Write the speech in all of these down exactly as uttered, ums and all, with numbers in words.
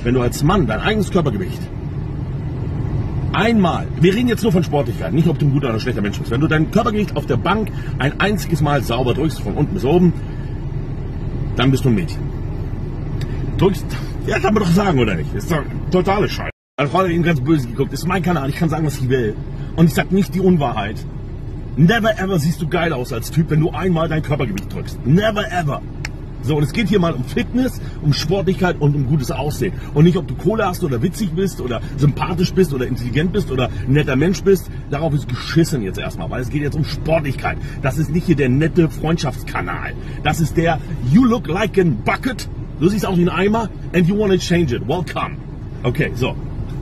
wenn du als Mann dein eigenes Körpergewicht einmal, wir reden jetzt nur von Sportlichkeit, nicht ob du ein guter oder ein schlechter Mensch bist, wenn du dein Körpergewicht auf der Bank ein einziges Mal sauber drückst, von unten bis oben, dann bist du ein Mädchen. Drückst, ja, kann man doch sagen, oder nicht? Ist doch totale Scheiße. Meine Frau hat eben ganz böse geguckt, das ist mein Kanal, ich kann sagen, was ich will. Und ich sag nicht die Unwahrheit. Never ever siehst du geil aus als Typ, wenn du einmal dein Körpergewicht drückst. Never ever. So, und es geht hier mal um Fitness, um Sportlichkeit und um gutes Aussehen. Und nicht, ob du Kohle hast oder witzig bist oder sympathisch bist oder intelligent bist oder ein netter Mensch bist. Darauf ist geschissen jetzt erstmal, weil es geht jetzt um Sportlichkeit. Das ist nicht hier der nette Freundschaftskanal. Das ist der You look like a bucket. Du siehst aus wie ein Eimer and you want to change it. Welcome. Okay, so.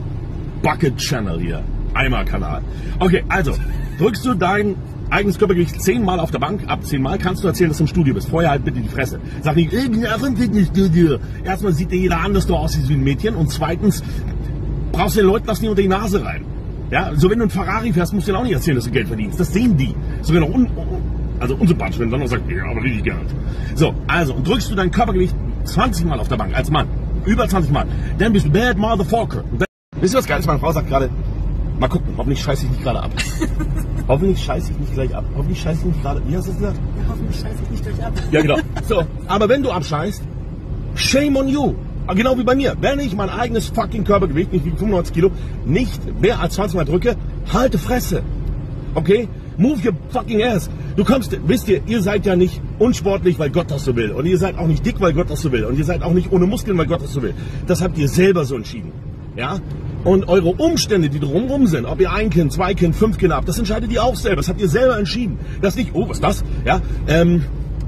Bucket Channel hier. Eimer-Kanal. Okay, also, drückst du dein eigenes Körpergewicht zehnmal auf der Bank, ab zehnmal kannst du erzählen, dass du im Studio bist. Vorher halt bitte die Fresse. Sag nicht, ich bin auch im Fitnessstudio. Erstmal sieht dir jeder an, dass du aussiehst wie ein Mädchen. Und zweitens brauchst du den Leuten das nicht unter die Nase rein. Ja, so wenn du ein Ferrari fährst, musst du dir auch nicht erzählen, dass du Geld verdienst. Das sehen die. Sogar noch un, also unsympathisch, wenn du dann noch sagst, ja, aber richtig Geld. So, also, und drückst du dein Körpergewicht zwanzig Mal auf der Bank als Mann. Über zwanzig Mal. Dann bist du bad motherfucker. Dann, wisst ihr was Geiles? Meine Frau sagt gerade, mal gucken, hoffentlich scheiße ich nicht gerade ab. Hoffentlich scheiße ich nicht gleich ab. Hoffentlich scheiße ich nicht gerade. Wie hast du das gesagt? Ja, hoffentlich scheiße ich nicht gleich ab. Ja, genau. So, aber wenn du abscheißt, shame on you. Genau wie bei mir. Wenn ich mein eigenes fucking Körpergewicht, nicht wie fünfundneunzig Kilo, nicht mehr als zwanzig Mal drücke, halte Fresse. Okay? Move your fucking ass. Du kommst, wisst ihr, ihr seid ja nicht unsportlich, weil Gott das so will. Und ihr seid auch nicht dick, weil Gott das so will. Und ihr seid auch nicht ohne Muskeln, weil Gott das so will. Das habt ihr selber so entschieden. Ja? Und eure Umstände, die drumherum sind, ob ihr ein Kind, zwei Kind, fünf Kinder habt, das entscheidet ihr auch selber. Das habt ihr selber entschieden. Das nicht, oh, was ist das? Ja, ähm,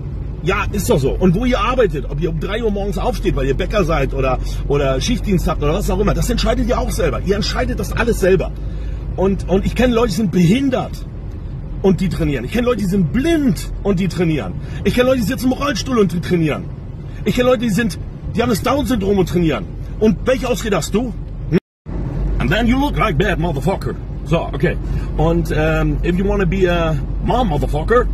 ja, ist doch so. Und wo ihr arbeitet, ob ihr um drei Uhr morgens aufsteht, weil ihr Bäcker seid oder, oder Schichtdienst habt oder was auch immer, das entscheidet ihr auch selber. Ihr entscheidet das alles selber. Und, und ich kenne Leute, die sind behindert und die trainieren. Ich kenne Leute, die sind blind und die trainieren. Ich kenne Leute, die sitzen im Rollstuhl und die trainieren. Ich kenne Leute, die sind, die haben das Down-Syndrom und trainieren. Und welche Ausrede hast du? And then you look like bad motherfucker. So, okay. Und um, if you want to be a mom motherfucker,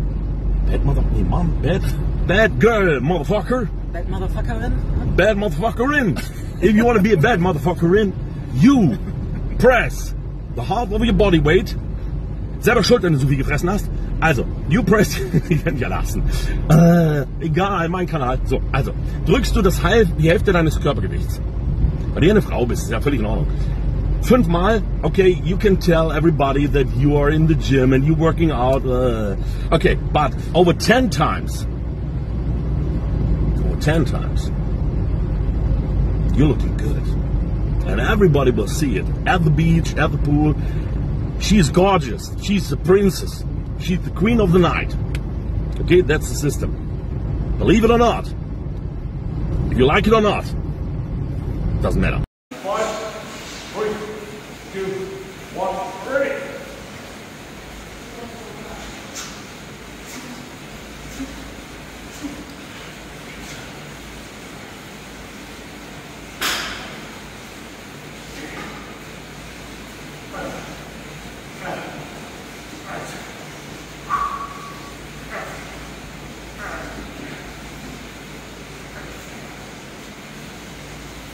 bad mother, nee, mom, bad, bad girl motherfucker, Bad Motherfuckerin? bad motherfuckerin. If you want to be a bad motherfuckerin, you press the half of your body weight. Selber schuld, wenn du so viel gefressen hast. Also, you press, ich kann nicht alle hassen. Äh, egal, mein Kanal. So, also, drückst du das halb, die Hälfte deines Körpergewichts. Weil du eine Frau bist, ist ja völlig in Ordnung. Fünfmal, okay, you can tell everybody that you are in the gym and you're working out. Uh, okay, but over ten times, over ten times, you're looking good. And everybody will see it. At the beach, at the pool. She's gorgeous. She's the princess. She's the queen of the night. Okay, that's the system. Believe it or not. If you like it or not. Doesn't matter. Five, three, two, one, ready.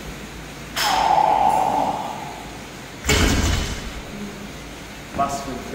Was für ein